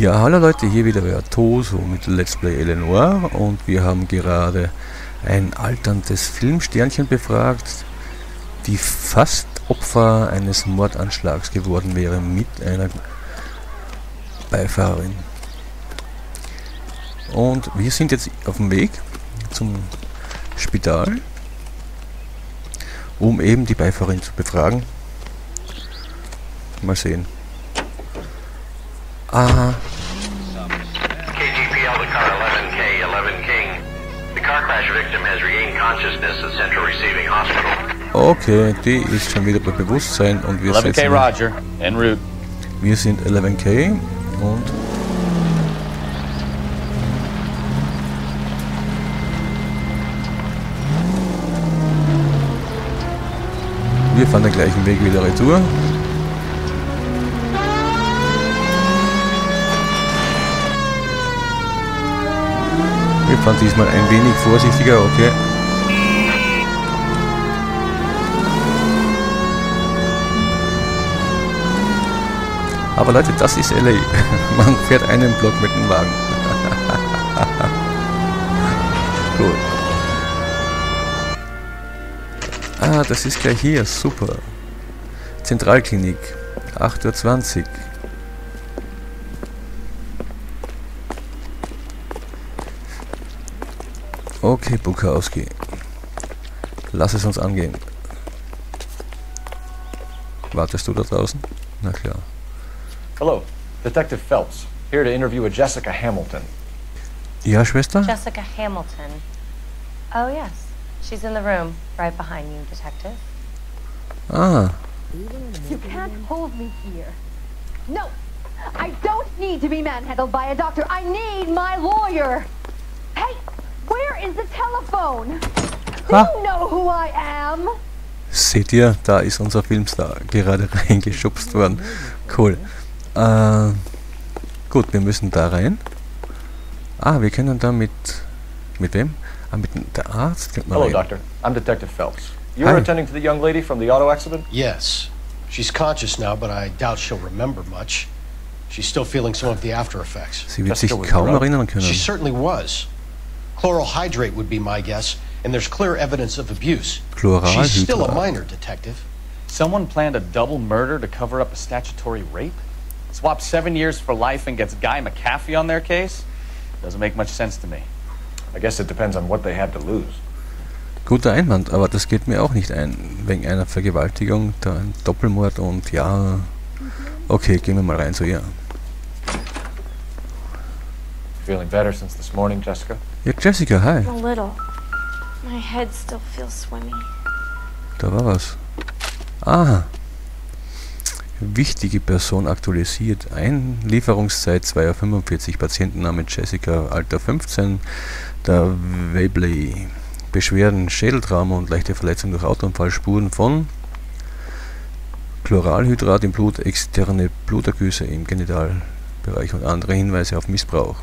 Ja, hallo Leute, hier wieder euer Toso mit Let's Play Eleanor und wir haben gerade ein alterndes Filmsternchen befragt, die fast Opfer eines Mordanschlags geworden wäre mit einer Beifahrerin. Und wir sind jetzt auf dem Weg zum Spital, um eben die Beifahrerin zu befragen. Mal sehen. Aha. KGPL to car 11K, 11 King. The car crash victim has regained consciousness at Central Receiving Hospital. Okay, die ist schon wieder bei Bewusstsein und wir 11K Roger, en route. Wir sind 11K und wir fahren den gleichen Weg wieder retour. Wir fahren diesmal ein wenig vorsichtiger, okay. Aber Leute, das ist LA. Man fährt einen Block mit dem Wagen. Cool. Ah, das ist gleich hier, super. Zentralklinik, 8:20 Uhr. Okay, Bukowski. Lass es uns angehen. Wartest du da draußen? Na klar. Hello, Detective Phelps, here to interview a Jessica Hamilton. Ja, Schwester? Jessica Hamilton. Oh, yes. She's in the room, right behind you, Detective. Ah, You can't hold me here. No! I don't need to be manhandled by a doctor. I need my lawyer. Hey, where is the telephone? Do Ha. you know who I am? seht ihr, da ist unser Filmstar gerade reingeschubst worden. Cool. Gut, wir müssen da rein. Ah, wir können da mit wem? Ah, mit der Arzt. Hello, Doctor. I'm Detective Phelps. You Hi. were attending to the young lady from the auto accident? Yes. She's conscious now, but I doubt she'll remember much. She's still feeling some of the after effects. Sie wird sich Jessica was kaum drugged. erinnern können. She certainly was. Chloral hydrate would be my guess, and there's clear evidence of abuse. She's still a Chloralhydrat. minor, Detective. Someone planned a double murder to cover up a statutory rape? Swap 7 years for life and gets Guy McAfee on their case? Doesn't make much sense to me. I guess it depends on what they had to lose. Guter Einwand, aber das geht mir auch nicht ein. Wegen einer Vergewaltigung, da ein Doppelmord und ja. Okay, gehen wir mal rein zu ihr. Feeling better since this morning, Jessica? Ja, Jessica, hi. A little. My head still feels swimmy. Da war was. Ah. Wichtige Person aktualisiert. Einlieferungszeit 2:45 Uhr. Patientenname Jessica, Alter 15. Der Webley. Beschwerden, Schädeltrauma und leichte Verletzung durch Autounfall. Spuren von Chloralhydrat im Blut, externe Blutergüsse im Genitalbereich und andere Hinweise auf Missbrauch.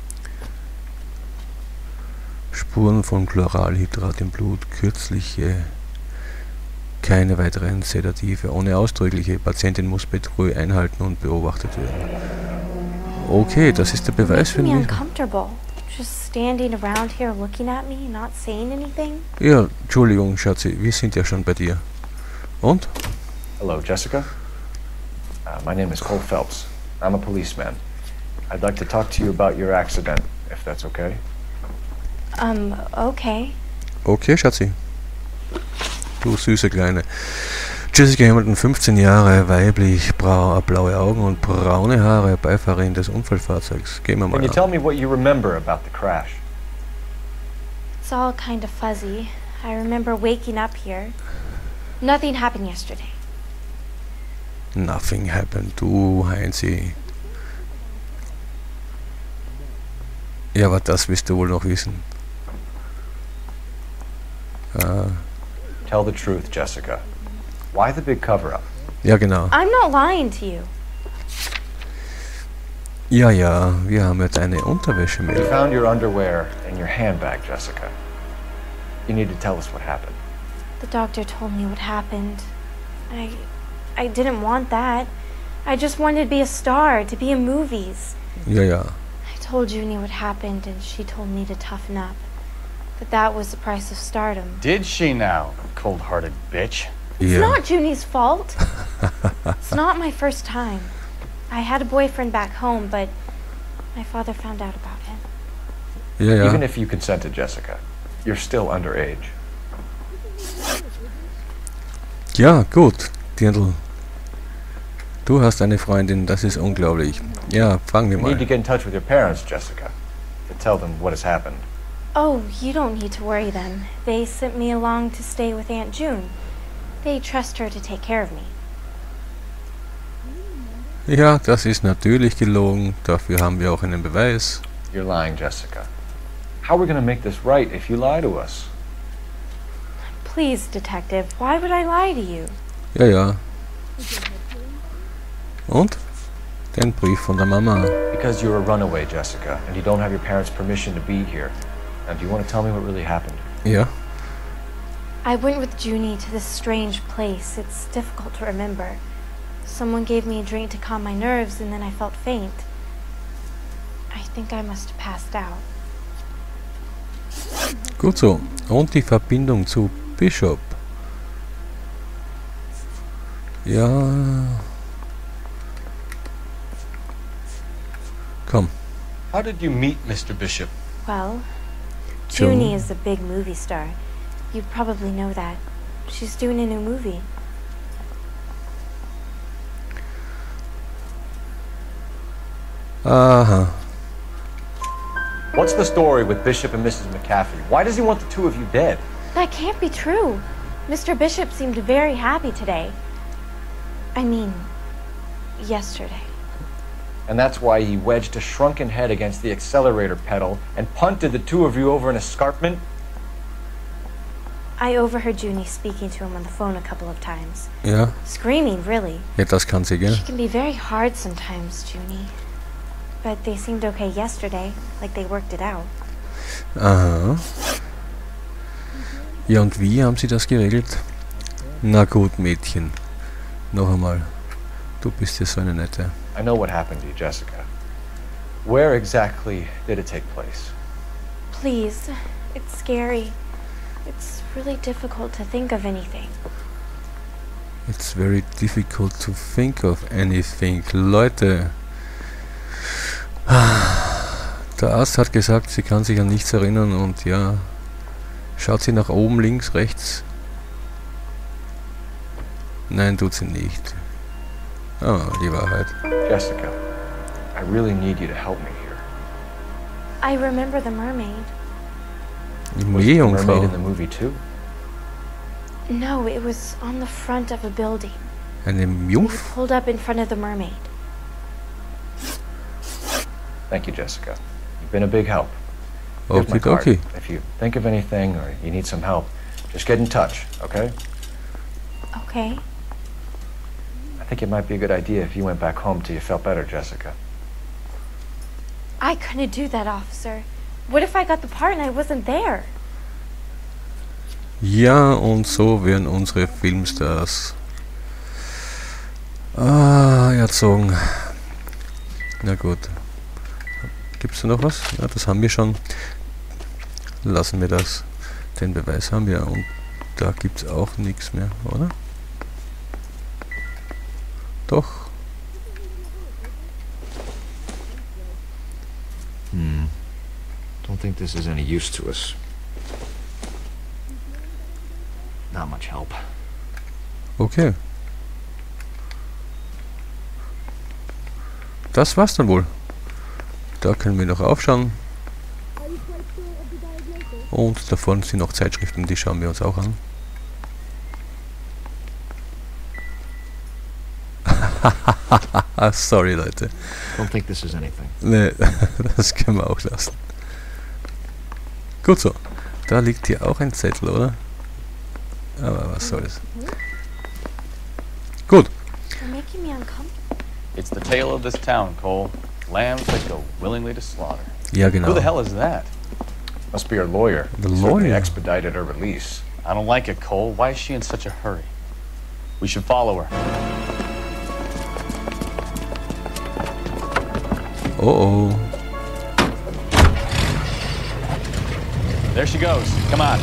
Spuren von Chloralhydrat im Blut, kürzliche, keine weiteren Sedative, ohne ausdrückliche. Patientin muss Betrug einhalten und beobachtet werden. Okay, das ist der Beweis für Making me mich. uncomfortable. Just standing around here looking at me, not saying anything. Ja, Entschuldigung, Schatzi, wir sind ja schon bei dir. Und? Hello, Jessica. My name is Cole Phelps. I'm a policeman. I'd like to talk to you about your accident, if that's okay. Okay. Okay, Schatzi. Du süße Kleine. Jessica Hamilton, 15 Jahre, weiblich, blaue Augen und braune Haare, Beifahrerin des Unfallfahrzeugs. Gehen wir mal Can you an. tell me what you remember about the crash? It's all kind of fuzzy. I remember waking up here. Nothing happened yesterday. Nothing happened. Du, Heinzi. Ja, aber das wirst du wohl noch wissen. Tell the truth, Jessica. Why the big cover-up? Ja, genau. I'm not lying to you. Ja, ja, wir haben ja deine Unterwäsche We mit. found your underwear in your handbag, Jessica. You need to tell us what happened. The doctor told me what happened. I didn't want that. I just wanted to be a star, to be in movies. Ja, ja. I told Junie what happened and she told me to toughen up. But that was the price of stardom. Did she now, cold-hearted bitch? It's Ja. not Junie's fault. It's not my first time. I had a boyfriend back home, but my father found out about him. Ja, ja. Even if you consented, Jessica, you're still underage. Ja, gut, Dirndl. Du hast eine Freundin, das ist unglaublich. Ja, fangen wir You need to mal. get in touch with your parents, Jessica, to tell them what has happened. Oh, you don't need to worry them. They sent me along to stay with Aunt June. They trust her to take care of me. Ja, das ist natürlich gelogen. Dafür haben wir auch einen Beweis. You're lying, Jessica. How are we going to make this right if you lie to us? Please, Detective, why would I lie to you? Ja, ja. Und? Den Brief von der Mama. Because you're a runaway, Jessica, and you don't have your parents' permission to be here. Now, do you want to tell me what really happened? Ja. I went with Junie to this strange place. It's difficult to remember. Someone gave me a drink to calm my nerves, and then I felt faint. I think I must have passed out. Gut so. Und die Verbindung zu Bishop. Ja. Komm. How did you meet Mr. Bishop? Well, June. Junie is a big movie star. You'd probably know that. She's doing a new movie. Aha. What's the story with Bishop and Mrs. McCaffrey? Why does he want the two of you dead? That can't be true. Mr. Bishop seemed very happy today. I mean, yesterday. And that's why he wedged a shrunken head against the accelerator pedal and punted the two of you over an escarpment? I overheard Junie speaking to him on the phone a couple of times. Ja. Screaming, really. Ja, das kann sie, gell? She can be very hard sometimes, Junie. But they seemed okay yesterday, like they worked it out. Aha. Ja, und wie haben sie das geregelt? Na gut, Mädchen. Noch einmal. Du bist ja so eine nette. I know what happened to you, Jessica. Where exactly did it take place? Please, it's scary. It's really difficult to think of anything. It's very difficult to think of anything. Leute. Der Arzt hat gesagt, sie kann sich an nichts erinnern und ja. Schaut sie nach oben, links, rechts? Nein, tut sie nicht. Oh, die Wahrheit. Jessica, I really need you to help me here. I remember the mermaid. Die Was the mermaid Meerjungfrau. in the movie too? No, it was on the front of a building. Eine We Jungfrau? pulled up in front of the mermaid. Thank you, Jessica. You've been a big help. Here's my Okay, card. okay. If you think of anything or you need some help, just get in touch, okay? Okay. I think it might be a good idea if you went back home till you felt better, Jessica. I couldn't do that, officer. What if I got the part and I wasn't there? Ja, und so werden unsere Filmstars erzogen. Na gut. Gibt's da noch was? Ja, das haben wir schon. Lassen wir das. Den Beweis haben wir und da gibt's auch nichts mehr, oder? Doch. Don't think this is any use to us. Not much help. Okay. Das war's dann wohl. Da können wir noch aufschauen. Und da vorne sind noch Zeitschriften, die schauen wir uns auch an. Sorry, Leute. Don't think this is anything. Ne, das können wir auch lassen. Gut so. Da liegt hier auch ein Zettel, oder? Aber was soll's. Gut. You're making me uncomfortable. It's the tale of this town, Cole. Lambs that go willingly to slaughter. Ja, Who genau. the hell is that? Must be her lawyer. The Certainly lawyer? expedited her release. I don't like it, Cole. Why is she in such a hurry? We should follow her. Oh oh. There she goes. Come on.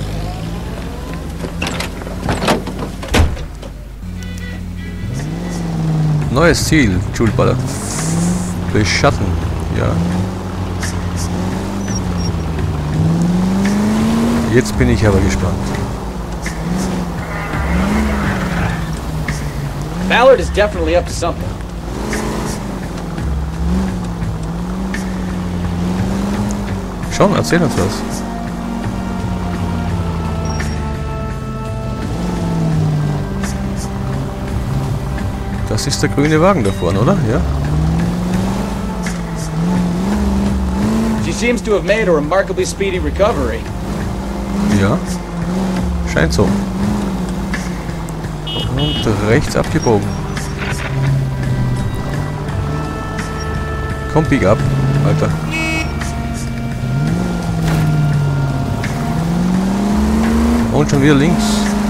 Neues Ziel. Jules Ballard. Beschatten. Ja. Jetzt bin ich aber gespannt. Ballard is definitely up to something. Schon, erzähl uns was. Das ist der grüne Wagen da vorne, oder? Ja. She seems to have made a remarkably speedy recovery. Ja. Scheint so. Und rechts abgebogen. Komm, bieg ab, Alter. Und schon wieder links.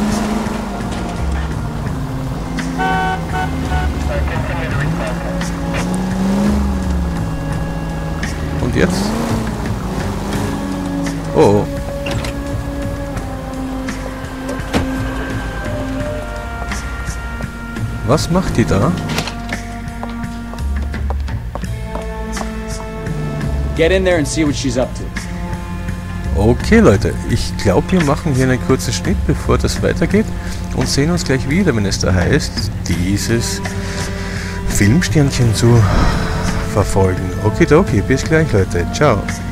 Und jetzt? Oh. Was macht die da? Get in there and see what she's up to. Okay, Leute, ich glaube, wir machen hier einen kurzen Schnitt, bevor das weitergeht und sehen uns gleich wieder, wenn es da heißt, dieses Filmsternchen zu verfolgen. Okidoki, bis gleich, Leute. Ciao.